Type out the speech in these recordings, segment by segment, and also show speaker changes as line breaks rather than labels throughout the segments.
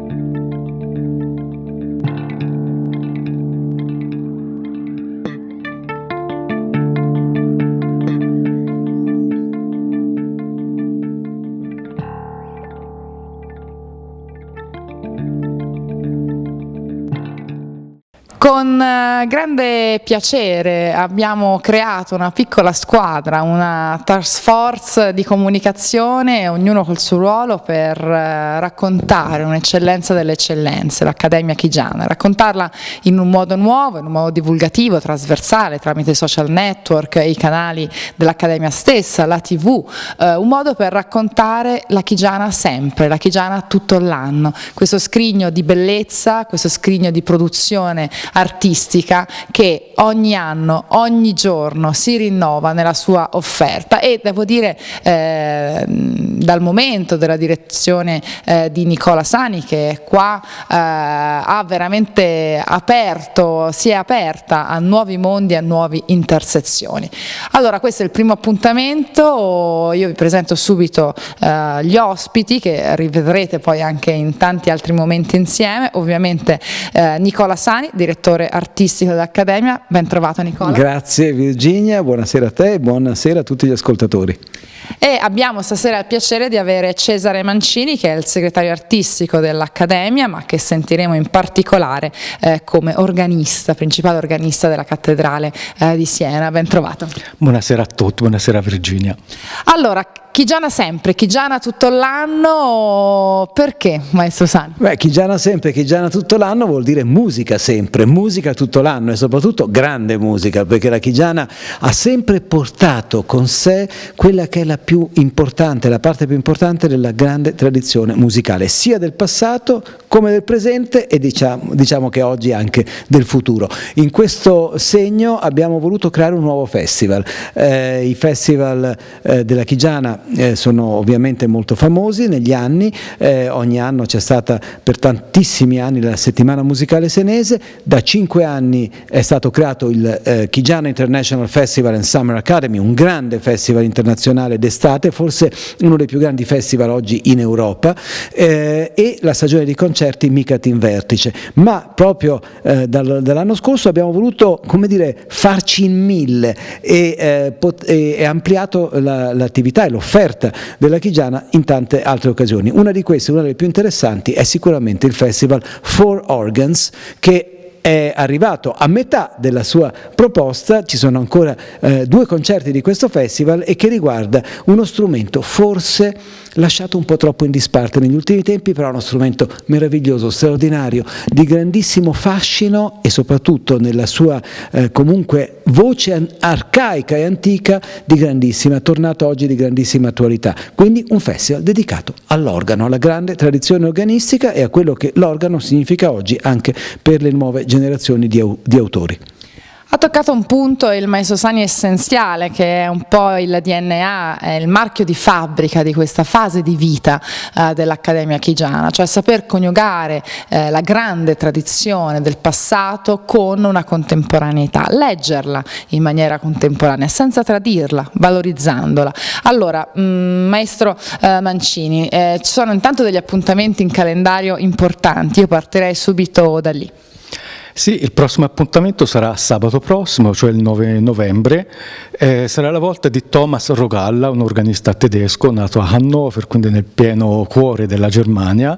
Con grande piacere abbiamo creato una piccola squadra, una task force di comunicazione, ognuno col suo ruolo, per raccontare un'eccellenza delle eccellenze, l'Accademia Chigiana, raccontarla in un modo nuovo, in un modo divulgativo, trasversale, tramite i social network, i canali dell'Accademia stessa, la TV, un modo per raccontare la Chigiana sempre, la Chigiana tutto l'anno, questo scrigno di bellezza, questo scrigno di produzione artistica che ogni anno, ogni giorno si rinnova nella sua offerta. E devo dire, dal momento della direzione di Nicola Sani, che è qua, ha veramente aperto, si è aperta a nuovi mondi, a nuove intersezioni. Allora, questo è il primo appuntamento. Io vi presento subito gli ospiti, che rivedrete poi anche in tanti altri momenti insieme. Ovviamente Nicola Sani, direttore artistico dell'Accademia. Ben trovato, Nicola.
Grazie Virginia, buonasera a te e buonasera a tutti gli ascoltatori.
E abbiamo stasera il piacere di avere Cesare Mancini, che è il segretario artistico dell'Accademia, ma che sentiremo in particolare come organista, principale organista della Cattedrale di Siena. Ben trovato.
Buonasera a tutti, buonasera Virginia.
Allora, Chigiana sempre, Chigiana tutto l'anno, perché, maestro Sani?
Beh, Chigiana sempre, Chigiana tutto l'anno vuol dire musica sempre, musica tutto l'anno e soprattutto grande musica, perché la Chigiana ha sempre portato con sé quella che è la più importante, la parte più importante della grande tradizione musicale, sia del passato come del presente e diciamo che oggi anche del futuro. In questo segno abbiamo voluto creare un nuovo festival. I festival della Chigiana sono ovviamente molto famosi negli anni, ogni anno c'è stata per tantissimi anni la settimana musicale senese, da 5 anni è stato creato il Chigiana International Festival and Summer Academy, un grande festival internazionale d'estate, forse uno dei più grandi festival oggi in Europa, e la stagione di concerti Micat in Vertice, ma proprio dall'anno scorso abbiamo voluto, come dire, farci in mille e ampliato l'attività e l'offerta della Chigiana in tante altre occasioni. Una di queste, una delle più interessanti, è sicuramente il Festival Four Organs, che è arrivato a metà della sua proposta. Ci sono ancora 2 concerti di questo festival e che riguarda uno strumento forse lasciato un po' troppo in disparte negli ultimi tempi, però uno strumento meraviglioso, straordinario, di grandissimo fascino e soprattutto nella sua comunque voce arcaica e antica tornato oggi di grandissima attualità. Quindi un festival dedicato all'organo, alla grande tradizione organistica e a quello che l'organo significa oggi anche per le nuove generazioni di autori.
Ha toccato un punto, il maestro Sani, essenziale, che è un po' il DNA, è il marchio di fabbrica di questa fase di vita dell'Accademia Chigiana, cioè saper coniugare la grande tradizione del passato con una contemporaneità, leggerla in maniera contemporanea, senza tradirla, valorizzandola. Allora, maestro Mancini, ci sono intanto degli appuntamenti in calendario importanti, io partirei subito da lì.
Sì, il prossimo appuntamento sarà sabato prossimo, cioè il 9 novembre, sarà la volta di Thomas Rogalla, un organista tedesco nato a Hannover, quindi nel pieno cuore della Germania.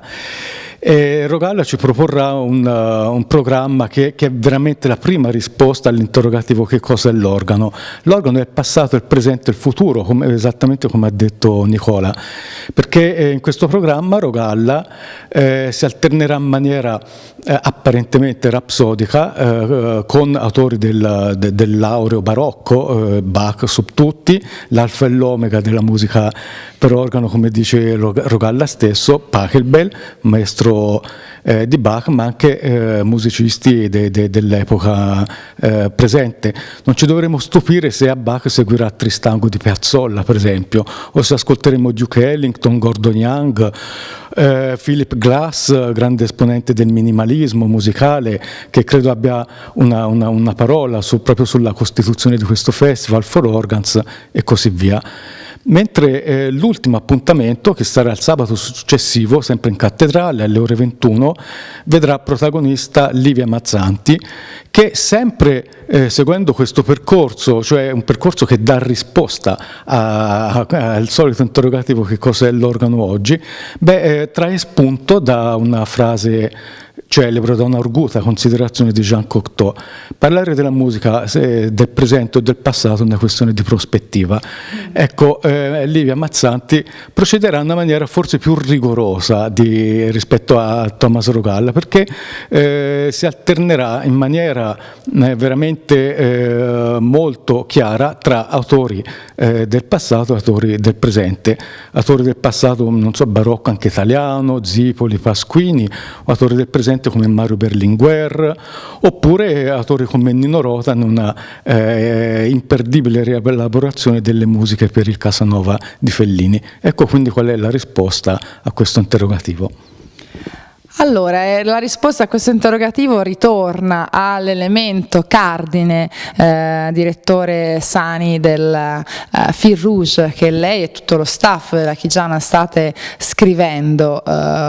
Rogalla ci proporrà un programma che è veramente la prima risposta all'interrogativo che cosa è l'organo. L'organo è il passato, il presente e il futuro, esattamente come ha detto Nicola, perché in questo programma Rogalla si alternerà in maniera apparentemente rapsodica con autori dell'aureo barocco, Bach su tutti, l'alfa e l'omega della musica per organo, come dice Rogalla stesso, Pachelbel, maestro di Bach, ma anche musicisti dell'epoca presente. Non ci dovremo stupire se a Bach seguirà Tristango di Piazzolla, per esempio, o se ascolteremo Duke Ellington, Gordon Young, Philip Glass, grande esponente del minimalismo musicale, che credo abbia una parola proprio sulla costituzione di questo festival, Four Organs, e così via. mentre l'ultimo appuntamento, che sarà il sabato successivo, sempre in cattedrale alle ore 21, vedrà protagonista Livia Mazzanti, che sempre seguendo questo percorso, cioè un percorso che dà risposta al solito interrogativo che cos'è l'organo oggi, trae spunto da una frase celebre, da una arguta considerazione di Jean Cocteau: parlare della musica del presente o del passato è una questione di prospettiva. Ecco, Livia Mazzanti procederà in una maniera forse più rigorosa rispetto a Thomas Rogalla, perché si alternerà in maniera veramente molto chiara tra autori del passato e autori del presente. Autori del passato, non so, barocco anche italiano, Zipoli, Pasquini, o autori del presente come Mario Berlinguer, oppure autori come Nino Rota in una imperdibile rielaborazione delle musiche per il Casanova di Fellini. Ecco quindi qual è la risposta a questo interrogativo.
Allora, la risposta a questo interrogativo ritorna all'elemento cardine, direttore Sani, del Fil Rouge, che lei e tutto lo staff della Chigiana state scrivendo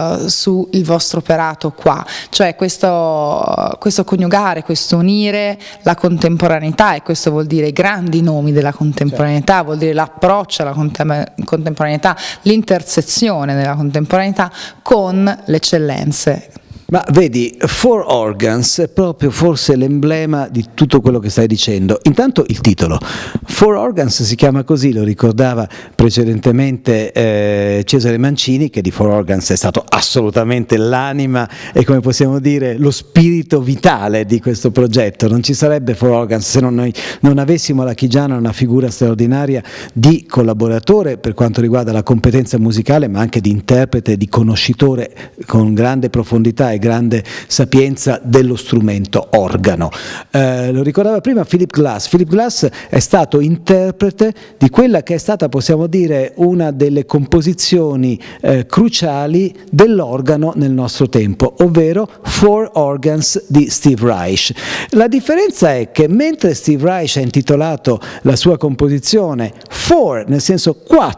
sul vostro operato qua, cioè questo coniugare, questo unire la contemporaneità, e questo vuol dire i grandi nomi della contemporaneità, vuol dire l'approccio alla contemporaneità, l'intersezione della contemporaneità con l'eccellenza.
Ma vedi, Four Organs è proprio forse l'emblema di tutto quello che stai dicendo. Intanto il titolo, Four Organs si chiama così, lo ricordava precedentemente Cesare Mancini, che di Four Organs è stato assolutamente l'anima e, come possiamo dire, lo spirito vitale di questo progetto. Non ci sarebbe Four Organs se noi non avessimo alla Chigiana una figura straordinaria di collaboratore per quanto riguarda la competenza musicale, ma anche di interprete, di conoscitore con grande profondità e grande sapienza dello strumento organo. Lo ricordava prima Philip Glass. Philip Glass è stato interprete di quella che è stata, possiamo dire, una delle composizioni cruciali dell'organo nel nostro tempo, ovvero Four Organs di Steve Reich. La differenza è che mentre Steve Reich ha intitolato la sua composizione Four, nel senso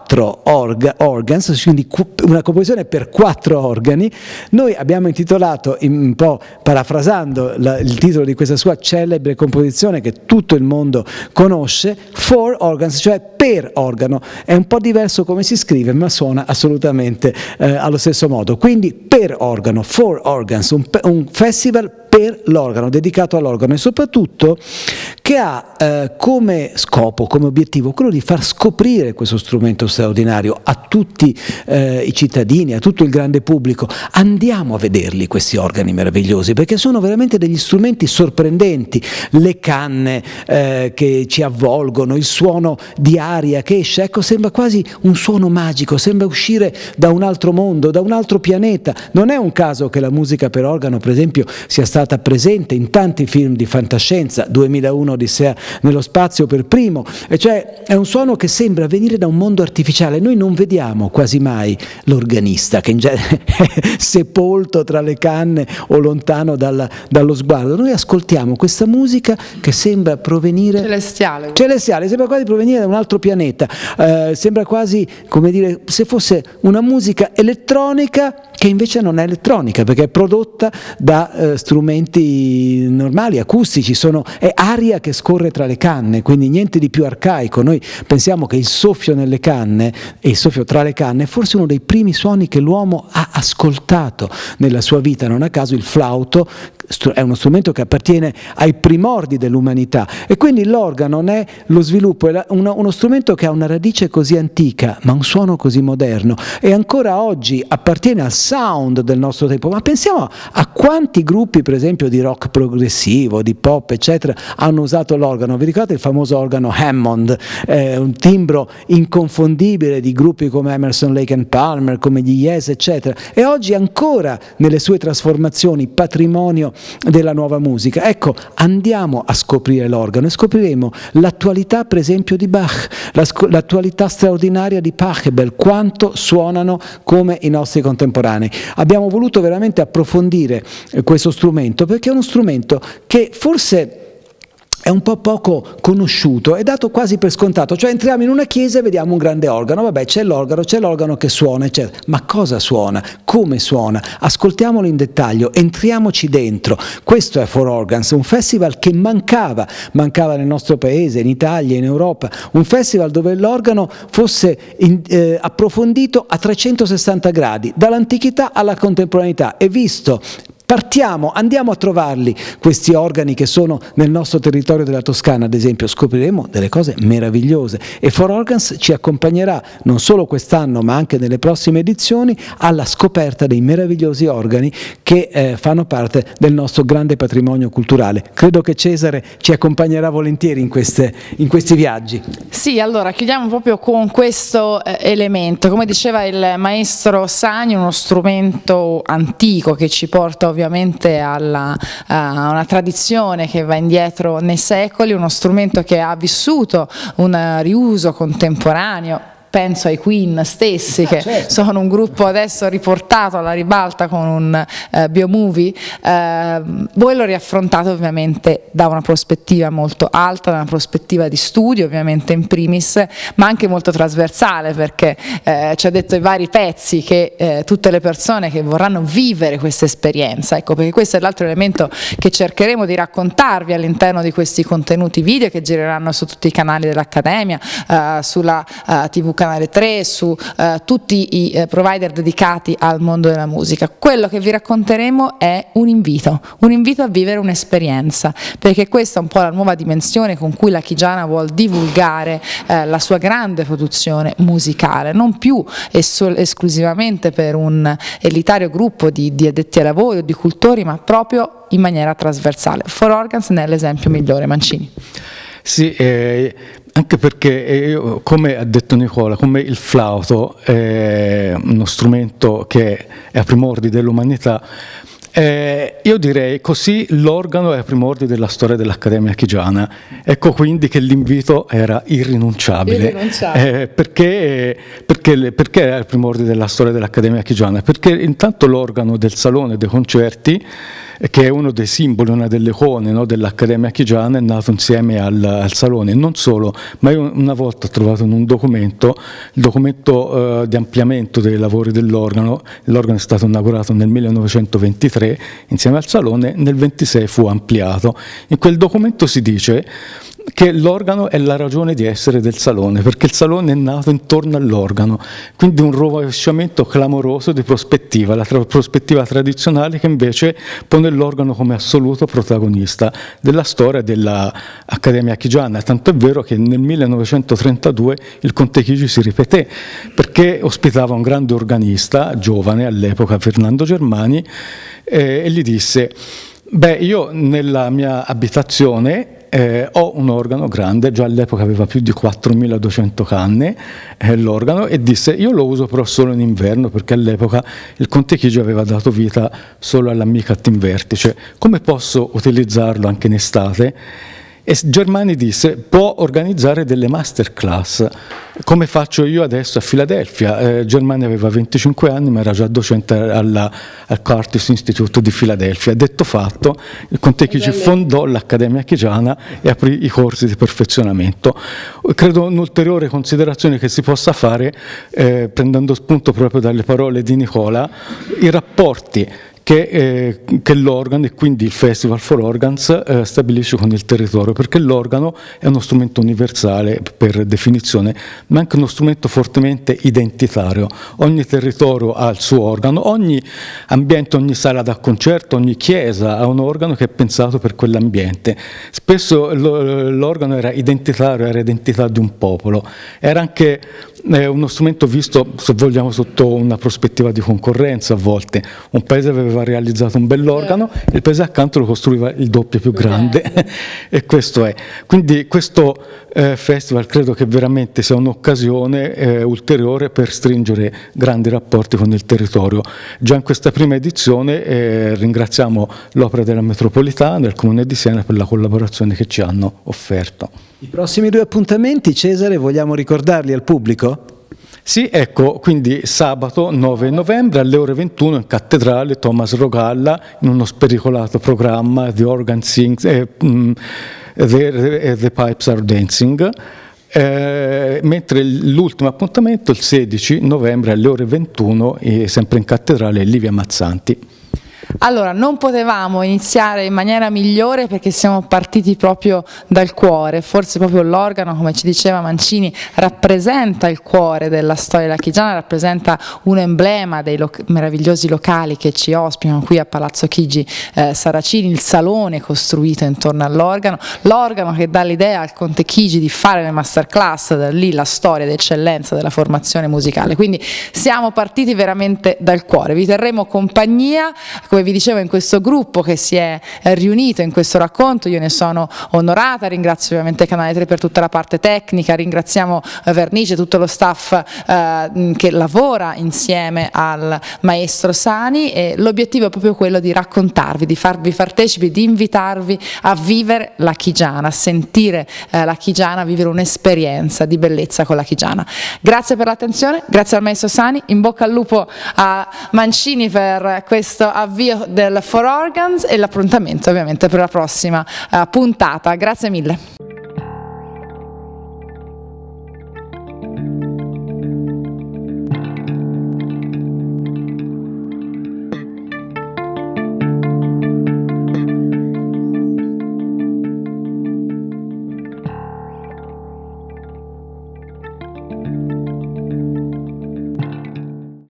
4 organs, quindi una composizione per 4 organi, noi abbiamo intitolato, un po' parafrasando il titolo di questa sua celebre composizione che tutto il mondo conosce, Four Organs, cioè per organo. È un po' diverso come si scrive, ma suona assolutamente allo stesso modo. Quindi per organo, Four Organs, un festival per l'organo, dedicato all'organo, e soprattutto che ha come scopo, come obiettivo, quello di far scoprire questo strumento straordinario a tutti i cittadini, a tutto il grande pubblico. Andiamo a vederli questi organi meravigliosi, perché sono veramente degli strumenti sorprendenti. Le canne che ci avvolgono, il suono di aria che esce, ecco, sembra quasi un suono magico, sembra uscire da un altro mondo, da un altro pianeta. Non è un caso che la musica per organo, per esempio, sia stata presente in tanti film di fantascienza, 2001 Odissea nello spazio per primo, e cioè è un suono che sembra venire da un mondo artificiale. Noi non vediamo quasi mai l'organista, che in genere è sepolto tra le canne o lontano dallo sguardo. Noi ascoltiamo questa musica che sembra provenire celestiale, sembra quasi provenire da un altro pianeta, sembra quasi, come dire, se fosse una musica elettronica che invece non è elettronica, perché è prodotta da strumenti normali, acustici, è aria che scorre tra le canne, quindi niente di più arcaico. Noi pensiamo che il soffio nelle canne e il soffio tra le canne è forse uno dei primi suoni che l'uomo ha ascoltato nella sua vita. Non a caso il flauto è uno strumento che appartiene ai primordi dell'umanità, e quindi l'organo è lo sviluppo, è uno strumento che ha una radice così antica ma un suono così moderno, e ancora oggi appartiene al sound del nostro tempo. Ma pensiamo a quanti gruppi, per esempio, di rock progressivo, di pop, eccetera, hanno usato l'organo. Vi ricordate il famoso organo Hammond, un timbro inconfondibile di gruppi come Emerson, Lake and Palmer, come gli Yes, eccetera, e oggi ancora nelle sue trasformazioni patrimonio della nuova musica. Ecco, andiamo a scoprire l'organo e scopriremo l'attualità, per esempio, di Bach, l'attualità straordinaria di Pachelbel, quanto suonano come i nostri contemporanei. Abbiamo voluto veramente approfondire questo strumento, perché è uno strumento che forse è un po' poco conosciuto, è dato quasi per scontato, cioè entriamo in una chiesa e vediamo un grande organo, vabbè c'è l'organo che suona, eccetera. Ma cosa suona? Come suona? Ascoltiamolo in dettaglio, entriamoci dentro. Questo è For Organs, un festival che mancava nel nostro paese, in Italia, in Europa, un festival dove l'organo fosse approfondito a 360 gradi, dall'antichità alla contemporaneità, e visto. Andiamo a trovarli, questi organi che sono nel nostro territorio della Toscana, ad esempio, scopriremo delle cose meravigliose, e For Organs ci accompagnerà non solo quest'anno ma anche nelle prossime edizioni alla scoperta dei meravigliosi organi che fanno parte del nostro grande patrimonio culturale. Credo che Cesare ci accompagnerà volentieri in questi viaggi.
Sì, allora chiudiamo proprio con questo elemento, come diceva il maestro Sagni, uno strumento antico che ci porta ovviamente a una tradizione che va indietro nei secoli, uno strumento che ha vissuto un riuso contemporaneo. Penso ai Queen stessi, che certo, sono un gruppo adesso riportato alla ribalta con un biomovie. Voi lo riaffrontate ovviamente da una prospettiva molto alta, da una prospettiva di studio ovviamente in primis, ma anche molto trasversale, perché ci ha detto i vari pezzi che tutte le persone che vorranno vivere questa esperienza, ecco, perché questo è l'altro elemento che cercheremo di raccontarvi all'interno di questi contenuti video che gireranno su tutti i canali dell'Accademia, sulla TV Canale 3, su tutti i provider dedicati al mondo della musica. Quello che vi racconteremo è un invito a vivere un'esperienza, perché questa è un po' la nuova dimensione con cui la Chigiana vuol divulgare la sua grande produzione musicale, non più esclusivamente per un elitario gruppo di addetti ai lavori o di cultori, ma proprio in maniera trasversale. For Organs ne è l'esempio migliore. Mancini.
Sì, anche perché, come ha detto Nicola, come il flauto è uno strumento che è a primordi dell'umanità, io direi così l'organo è a primordi della storia dell'Accademia Chigiana. Ecco quindi che l'invito era irrinunciabile. Perché è a primordi della storia dell'Accademia Chigiana? Perché intanto l'organo del Salone dei Concerti, che è uno dei simboli, una delle icone, no, dell'Accademia Chigiana, è nato insieme al Salone. Non solo, ma io una volta ho trovato in un documento, il documento di ampliamento dei lavori dell'organo. L'organo è stato inaugurato nel 1923 insieme al Salone, nel 1926 fu ampliato. In quel documento si dice che l'organo è la ragione di essere del Salone, perché il Salone è nato intorno all'organo, quindi un rovesciamento clamoroso di prospettiva, la prospettiva tradizionale che invece pone l'organo come assoluto protagonista della storia dell'Accademia Chigiana, tanto è vero che nel 1932 il Conte Chigi si ripeté, perché ospitava un grande organista, giovane all'epoca, Fernando Germani, e gli disse: beh, io nella mia abitazione ho un organo grande, già all'epoca aveva più di 4.200 canne l'organo, e disse: io lo uso però solo in inverno, perché all'epoca il Conte Chigi aveva dato vita solo all'Amicat in vertice, come posso utilizzarlo anche in estate? E Germani disse: può organizzare delle masterclass, come faccio io adesso a Filadelfia. Germani aveva 25 anni, ma era già docente al Curtis Institute di Filadelfia. Detto fatto, il Conte Chigi fondò l'Accademia Chigiana e aprì i corsi di perfezionamento. Credo un'ulteriore considerazione che si possa fare, prendendo spunto proprio dalle parole di Nicola, i rapporti che l'organo, e quindi il Festival For Organs, stabilisce con il territorio, perché l'organo è uno strumento universale per definizione, ma anche uno strumento fortemente identitario. Ogni territorio ha il suo organo, ogni ambiente, ogni sala da concerto, ogni chiesa ha un organo che è pensato per quell'ambiente. Spesso l'organo era identitario, era identità di un popolo, era anche uno strumento visto, se vogliamo, sotto una prospettiva di concorrenza. A volte un paese aveva realizzato un bell'organo, il paese accanto lo costruiva il doppio più grande, e questo è. Quindi questo festival credo che veramente sia un'occasione ulteriore per stringere grandi rapporti con il territorio. Già in questa prima edizione ringraziamo l'Opera della Metropolitana e il Comune di Siena per la collaborazione che ci hanno offerto.
I prossimi 2 appuntamenti, Cesare, vogliamo ricordarli al pubblico?
Sì, ecco, quindi sabato 9 novembre alle ore 21 in cattedrale Thomas Rogalla in uno spericolato programma The Organ Sings The Pipes Are Dancing. Mentre l'ultimo appuntamento il 16 novembre alle ore 21 sempre in cattedrale Livia Mazzanti.
Allora, non potevamo iniziare in maniera migliore perché siamo partiti proprio dal cuore, forse proprio l'organo, come ci diceva Mancini, rappresenta il cuore della storia della Chigiana, rappresenta un emblema dei meravigliosi locali che ci ospitano qui a Palazzo Chigi Saracini, il salone costruito intorno all'organo, l'organo che dà l'idea al Conte Chigi di fare le masterclass, da lì la storia d'eccellenza della formazione musicale, quindi siamo partiti veramente dal cuore. Vi terremo compagnia, come vi dicevo, in questo gruppo che si è riunito in questo racconto. Io ne sono onorata, ringrazio ovviamente Canale 3 per tutta la parte tecnica, ringraziamo Vernice, tutto lo staff che lavora insieme al maestro Sani, e l'obiettivo è proprio quello di raccontarvi, di farvi partecipi, di invitarvi a vivere la Chigiana, a sentire la Chigiana, a vivere un'esperienza di bellezza con la Chigiana. Grazie per l'attenzione, grazie al maestro Sani, in bocca al lupo a Mancini per questo avvio del Four Organs, e l'appuntamento ovviamente per la prossima puntata. Grazie mille.